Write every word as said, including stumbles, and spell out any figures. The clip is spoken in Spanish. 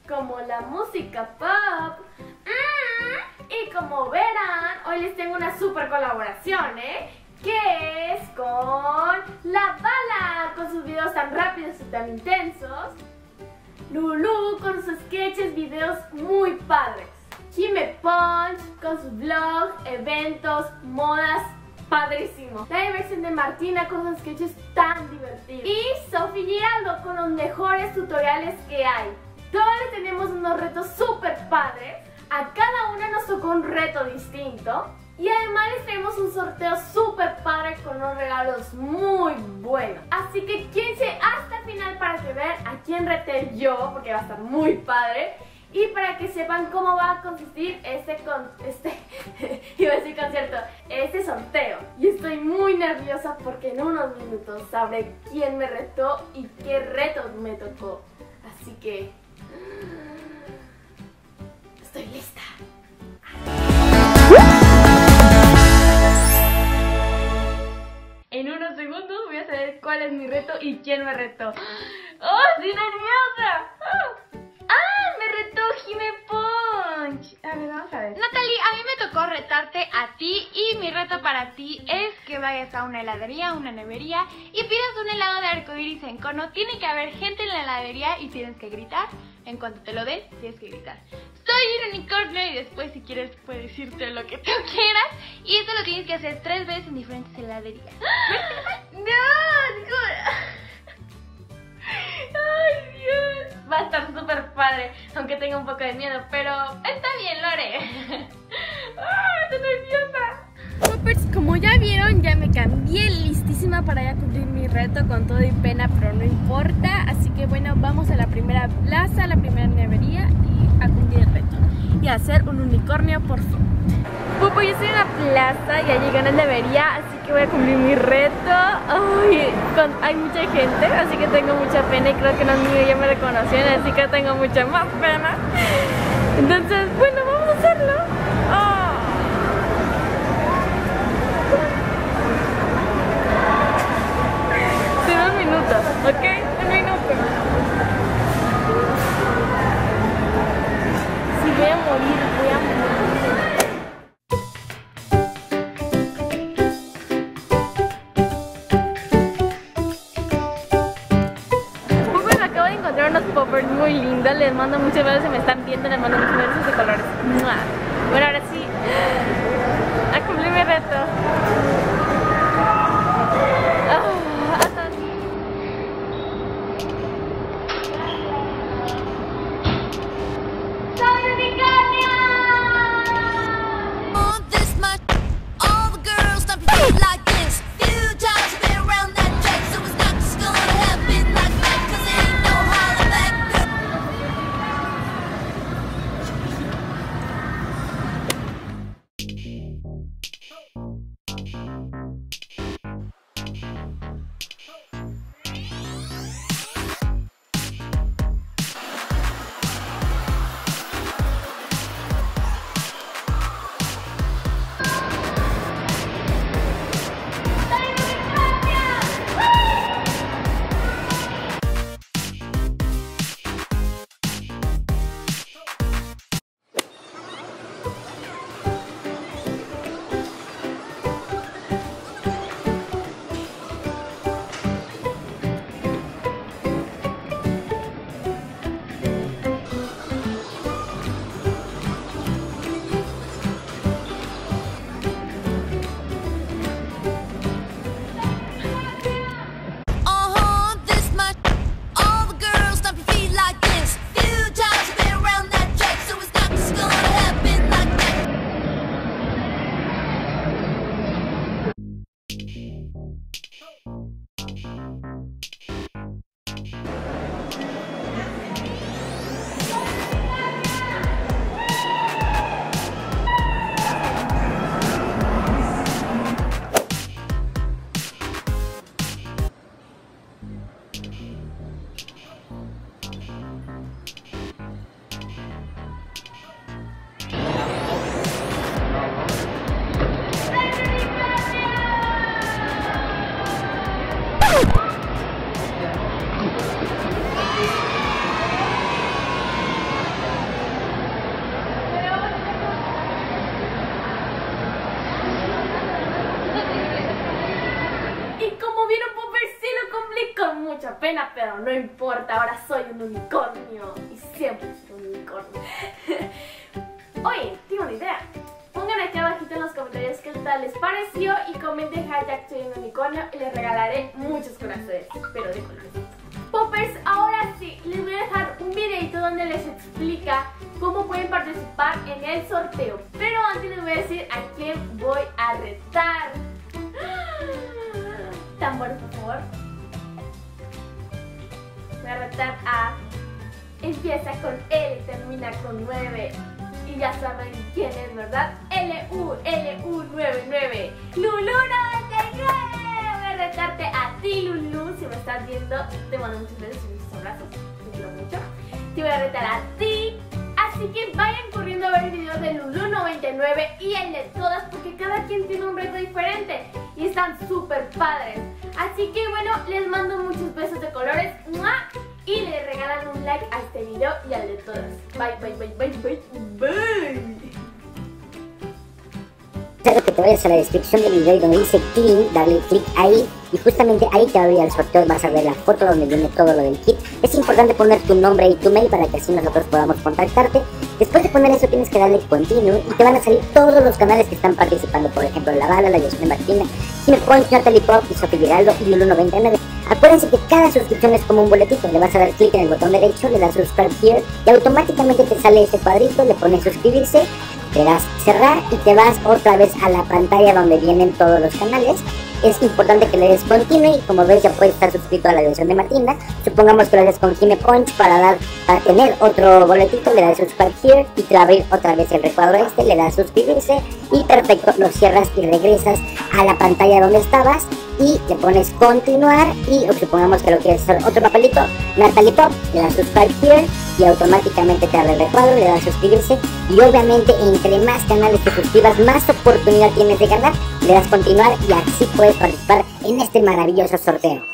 como la música pop. Mm, y como verán, hoy les tengo una super colaboración, ¿eh? Que es con La Bala, con sus videos tan rápidos y tan intensos. Lulu con sus sketches, videos muy padres. Jime Punch con sus vlogs, eventos, modas, padrísimo. La diversión de Martina con sus sketches tan divertidos. Y Sophie Giraldo con los mejores tutoriales que hay. Todos les tenemos unos retos súper padres. A cada una nos tocó un reto distinto. Y además les tenemos un sorteo súper padre con unos regalos muy buenos. Así que quédense hasta el final para que vean a quién reté yo, porque va a estar muy padre. Y para que sepan cómo va a consistir este, con, este iba a decir concierto, este sorteo. Y estoy muy nerviosa porque en unos minutos sabré quién me retó y qué reto me tocó. Así que estoy lista. En unos segundos voy a saber cuál es mi reto y quién me retó. ¡Oh, estoy nerviosa! ¡Oh! ¡Ah, me retó Jime Punch! A ver, vamos a ver. Natalie, a mí me tocó retarte a ti y mi reto para ti es que vayas a una heladería, una nevería y pidas un helado de arcoiris en cono. Tiene que haber gente en la heladería y tienes que gritar. En cuanto te lo den, tienes que gritar: soy un unicornio, y después si quieres puedes decirte lo que tú quieras. Y esto lo tienes que hacer tres veces en diferentes heladerías. ¡No! ¡Digo! ¡Ay, Dios! Va a estar súper padre, aunque tenga un poco de miedo, pero está bien, lo haré. ¡Ah, estoy nerviosa! Poppers, como ya vieron, ya me cambié listísima para ya cumplir mi reto con todo y pena, pero no importa. Así que bueno, vamos a la primera plaza, a la primera nevería y a cumplir el reto. Y a hacer un unicornio por fin. Pupo, yo estoy en la plaza, ya llegué a la nevería, así que voy a cumplir mi reto. Ay, con, hay mucha gente, así que tengo mucha pena y creo que los niños ya me reconocieron, así que tengo mucha más pena. Entonces, bueno, vamos a hacerlo. Oh. Sí, dos minutos, ¿ok? Un minuto. Si voy a morir, voy a morir. Unos poppers muy lindos, les mando muchos besos, si me están viendo les mando muchos besos de colores. ¡Mua! Bueno, ahora sí, a cumplir mi reto. Oh, hasta aquí. ¡Soy unicornio! Y como vieron, Poppers, sí lo cumplí con mucha pena, pero no importa, ahora soy un unicornio y siempre soy un unicornio. Oye, tengo una idea. Pongan aquí abajito en los comentarios qué tal les pareció y comenten hashtag soy un unicornio y les regalaré muchos corazones, pero de colores. Poppers, ahora sí, les voy a dejar un videito donde les explica cómo pueden participar en el sorteo. Pero antes les voy a decir a quién voy a retar. Tambores, por favor. Voy a retar a... Empieza con L y termina con nueve. Y ya saben quién es, ¿verdad? L U L U nueve nueve. Lulu noventa y nueve. Voy a retarte a ti, Lulu. Si me estás viendo, te mando muchos besos y muchos abrazos. Te quiero mucho. Te voy a retar a ti. Así que vayan corriendo a ver el video de Lulu noventa y nueve y el de todas, porque cada quien tiene un reto diferente y están súper padres. Así que bueno, les mando muchos besos de colores. ¡Mua! Y le regalan un like a este video y al de todas. Bye, bye, bye, bye, bye, bye. Claro que te vayas a la descripción del video y donde dice Clean, darle clic ahí y justamente ahí te va a abrir el sorteo y vas a ver la foto donde viene todo lo del kit. Es importante poner tu nombre y tu mail para que así nosotros podamos contactarte. Después de poner eso tienes que darle continue y te van a salir todos los canales que están participando, por ejemplo La Bala, La Yosune Martina, Cinepoint, Natalie Pop, Sofía Giraldo y Lulu noventa y nueve. Acuérdense que cada suscripción es como un boletito, le vas a dar clic en el botón derecho, le das subscribe here y automáticamente te sale este cuadrito, le pones suscribirse, le das cerrar y te vas otra vez a la pantalla donde vienen todos los canales. Es importante que le des continue y como ves ya puedes estar suscrito a La Diversión de Martina. Supongamos que lo haces con Cinepoint para dar para tener otro boletito, le das subscribe here y te va a abrir otra vez el recuadro este, le das suscribirse y perfecto, lo cierras y regresas a la pantalla donde estabas y le pones continuar y supongamos que lo quieres hacer otro papelito, Natalie Pop, le das subscribe here y automáticamente te abre el recuadro, le das suscribirse y obviamente entre más canales te suscribas más oportunidad tienes de ganar, le das continuar y así puedes participar en este maravilloso sorteo.